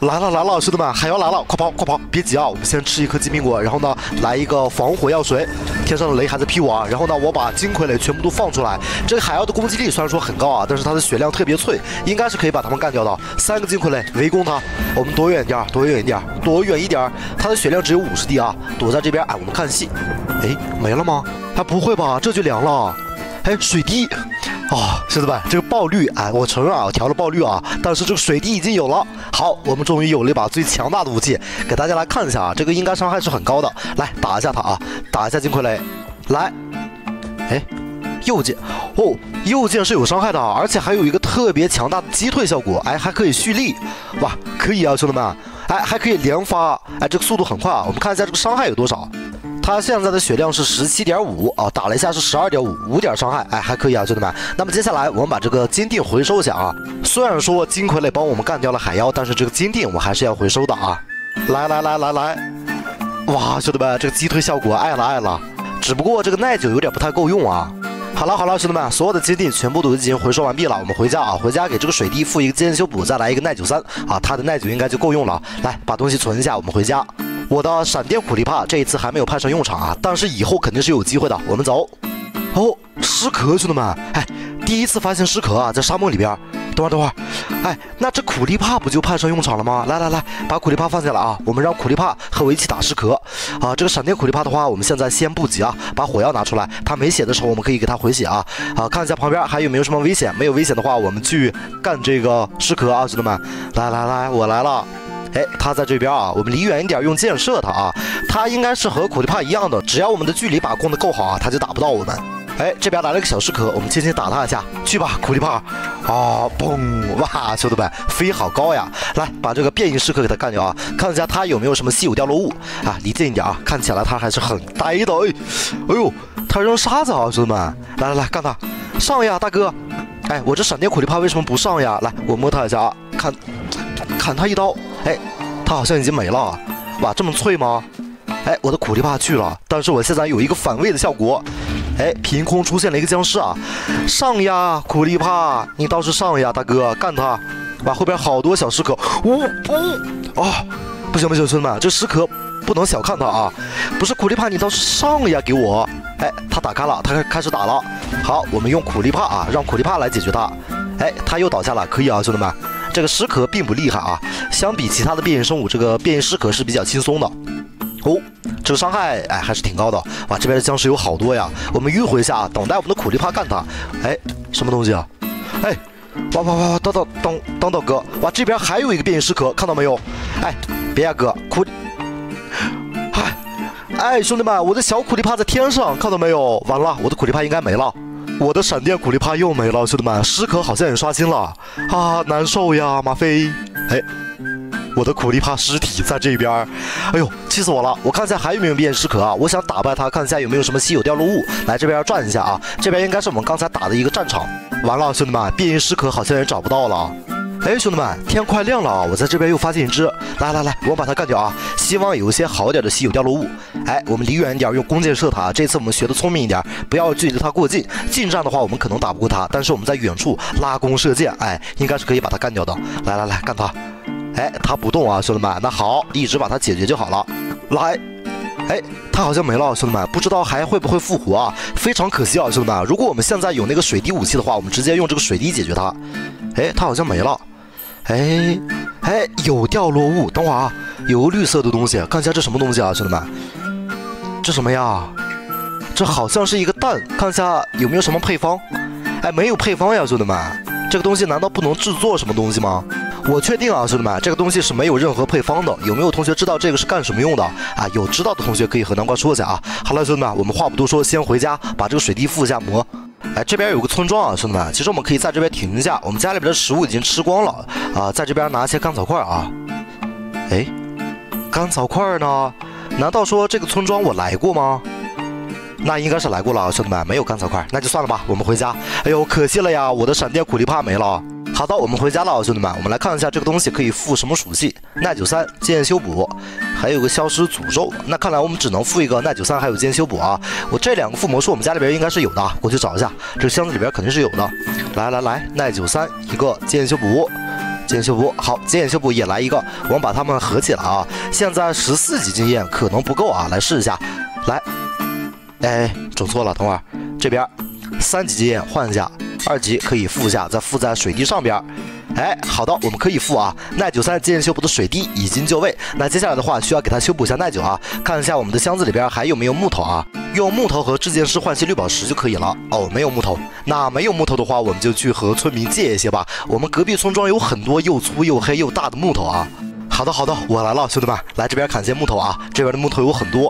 来了来了，兄弟们，海妖来了，快跑快跑！别急啊，我们先吃一颗金苹果，然后呢，来一个防火药水。天上的雷还在劈我啊！然后呢，我把金傀儡全部都放出来。这个海妖的攻击力虽然说很高啊，但是它的血量特别脆，应该是可以把他们干掉的。3个金傀儡围攻他，我们躲远一点，躲远一点，躲远一点。他的血量只有50滴啊，躲在这边，哎，我们看戏。哎，没了吗？哎，不会吧，这就凉了。哎，水滴。兄弟们，这个爆率，哎，我承认啊，我调了爆率啊，但是这个水滴已经有了。好，我们终于有了一把最强大的武器，给大家来看一下啊，这个应该伤害是很高的。来打一下它啊，打一下金傀儡，来，哎，右键，哦，右键是有伤害的，而且还有一个特别强大的击退效果，哎，还可以蓄力，哇，可以啊，兄弟们，哎，还可以连发，哎，这个速度很快啊。我们看一下这个伤害有多少。他现在的血量是17.5啊，打了一下是12.5，5点伤害，哎，还可以啊，兄弟们。那么接下来我们把这个金锭回收一下啊。虽然说金傀儡帮我们干掉了海妖，但是这个金锭我还是要回收的啊。来，哇，兄弟们，这个击退效果爱了，只不过这个耐久有点不太够用啊。好了，兄弟们，所有的金锭全部都已经回收完毕了，我们回家啊，回家给这个水滴附一个经验修补，再来一个耐久3啊，它的耐久应该就够用了。来，把东西存一下，我们回家。我的闪电苦力怕这一次还没有派上用场啊，但是以后肯定是有机会的。我们走。哦，尸壳，兄弟们，哎，第一次发现尸壳啊，在沙漠里边。等会儿，哎，那这苦力怕不就派上用场了吗？来，把苦力怕放下来啊，我们让苦力怕和我一起打尸壳啊。这个闪电苦力怕的话，我们现在先不急啊，把火药拿出来，他没血的时候我们可以给他回血啊。看一下旁边还有没有什么危险，没有危险的话，我们去干这个尸壳啊，兄弟们，来，我来了。哎，他在这边啊，我们离远一点，用箭射他啊。他应该是和苦力怕一样的，只要我们的距离把控的够好啊，他就打不到我们。哎，这边来了个小尸壳，我们轻轻打他一下，去吧，苦力怕。嘣！哇，兄弟们，飞好高呀！来，把这个变异尸壳给他干掉啊！看一下他有没有什么稀有掉落物啊，离近一点啊，看起来他还是很呆的。哎呦，他扔沙子啊，兄弟们，来，干他，上呀，大哥！哎，我这闪电苦力怕为什么不上呀？来，我摸他一下啊，砍他一刀。哎，他好像已经没了，哇，这么脆吗？哎，我的苦力怕去了，但是我现在有一个反胃的效果。哎，凭空出现了一个僵尸啊！上呀，苦力怕，你倒是上呀，大哥，干他！哇，后边好多小尸壳，不行，兄弟们，这尸壳不能小看他啊！不是苦力怕，你倒是上呀，给我！哎，他打开了，他开始打了。好，我们用苦力怕啊，让苦力怕来解决他。哎，他又倒下了，可以啊，兄弟们。这个尸壳并不厉害啊，相比其他的变异生物，这个变异尸壳是比较轻松的。哦，这个伤害哎还是挺高的。哇，这边的僵尸有好多呀，我们迂回一下，等待我们的苦力怕干他。哎，什么东西啊？哎，哇，等哥，哇，这边还有一个变异尸壳，看到没有？哎，别呀哥，哎，兄弟们，我的小苦力怕在天上，看到没有？完了，我的苦力怕应该没了。我的闪电苦力怕又没了，兄弟们，尸壳好像也刷新了啊，难受呀，马飞。哎，我的苦力怕尸体在这边，哎呦，气死我了！我看一下还有没有变异尸壳啊，我想打败他，看一下有没有什么稀有掉落物。来这边转一下啊，这边应该是我们刚才打的一个战场。完了，兄弟们，变异尸壳好像也找不到了。哎，兄弟们，天快亮了啊！我在这边又发现一只，来，我把它干掉啊！希望有一些好一点的稀有掉落物。哎，我们离远一点，用弓箭射它。这次我们学的聪明一点，不要距离它过近。近战的话，我们可能打不过它，但是我们在远处拉弓射箭，哎，应该是可以把它干掉的。来，干它！哎，它不动啊，兄弟们，那好，一直把它解决就好了。来。哎，他好像没了，兄弟们，不知道还会不会复活啊？非常可惜啊，兄弟们。如果我们现在有那个水滴武器的话，我们直接用这个水滴解决它。哎，他好像没了。哎，有掉落物，等会儿啊，有个绿色的东西，看一下这什么东西啊，兄弟们，这什么呀？这好像是一个蛋，看一下有没有什么配方。哎，没有配方呀，兄弟们，这个东西难道不能制作什么东西吗？我确定啊，兄弟们，这个东西是没有任何配方的。有没有同学知道这个是干什么用的啊？有知道的同学可以和南瓜说一下啊。好了，兄弟们，我们话不多说，先回家把这个水滴附一下膜。哎，这边有个村庄啊，兄弟们，其实我们可以在这边停一下。我们家里边的食物已经吃光了啊，在这边拿一些干草块啊。哎，干草块呢？难道说这个村庄我来过吗？那应该是来过了，兄弟们，没有干草块，那就算了吧，我们回家。哎呦，可惜了呀，我的闪电苦力怕没了。好的，我们回家了，兄弟们，我们来看一下这个东西可以附什么属性。耐久3，经验修补，还有个消失诅咒。那看来我们只能附一个耐久3，还有经验修补啊。我这2个附魔术我们家里边应该是有的，过去找一下，这个箱子里边肯定是有的。来，耐久3一个，经验修补。 经验修补好，经验修补也来一个，我们把它们合起来啊。现在14级经验可能不够啊，来试一下，来，哎，整错了，等会儿这边3级经验换一下，2级可以附一下，再附在水滴上边。哎，好的，我们可以附啊。耐久3经验修补的水滴已经就位，那接下来的话需要给它修补一下耐久啊。看一下我们的箱子里边还有没有木头啊？用木头和制剑师换些绿宝石就可以了。哦，没有木头，那没有木头的话，我们就去和村民借一些吧。我们隔壁村庄有很多又粗又黑又大的木头啊。好的好的，我来了，兄弟们，来这边砍些木头啊。这边的木头有很多。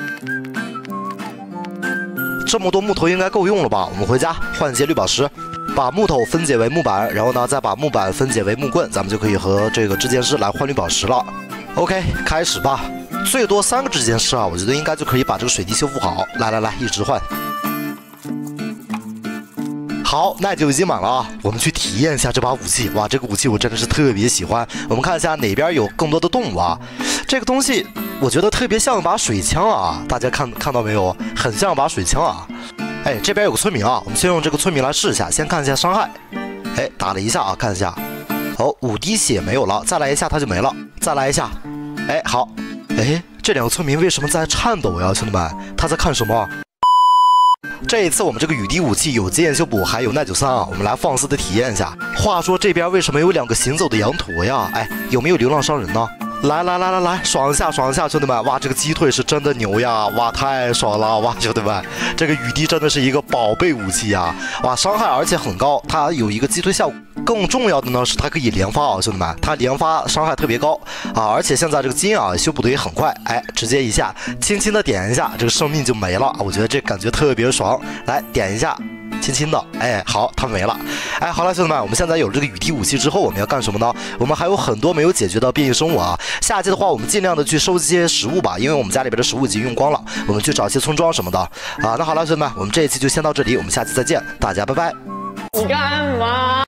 这么多木头应该够用了吧？我们回家换些绿宝石，把木头分解为木板，然后呢再把木板分解为木棍，咱们就可以和这个制剑师来换绿宝石了。OK， 开始吧。最多3个制剑师啊，我觉得应该就可以把这个水滴修复好。来来来，一直换。好，耐久已经满了啊，我们去体验一下这把武器。哇，这个武器我真的是特别喜欢。我们看一下哪边有更多的动物啊？这个东西我觉得特别像一把水枪啊，大家看到没有？很像一把水枪啊。哎，这边有个村民啊，我们先用这个村民来试一下，先看一下伤害。哎，打了一下啊，看一下。哦，5滴血没有了，再来一下它就没了。再来一下。哎，好。哎，这2个村民为什么在颤抖呀，兄弟们？他在看什么？这一次我们这个雨滴武器有经验修补，还有耐久3啊，我们来放肆的体验一下。话说这边为什么有2个行走的羊驼呀？哎，有没有流浪商人呢？来，爽一下，兄弟们！哇，这个鸡腿是真的牛呀！哇，太爽了！哇，兄弟们，这个雨滴真的是一个宝贝武器呀！哇，伤害而且很高，它有一个击退效果。更重要的呢是它可以连发啊，兄弟们，它连发伤害特别高啊！而且现在这个金啊修补的也很快，哎，直接一下轻轻的点一下，这个生命就没了。我觉得这感觉特别爽。来点一下。轻轻的，哎，好，它没了。哎，好了，兄弟们，我们现在有这个雨滴武器之后，我们要干什么呢？我们还有很多没有解决的变异生物啊。下期的话，我们尽量的去收集些食物吧，因为我们家里边的食物已经用光了。我们去找一些村庄什么的啊。那好了，兄弟们，我们这一期就先到这里，我们下期再见，大家拜拜。 你干嘛？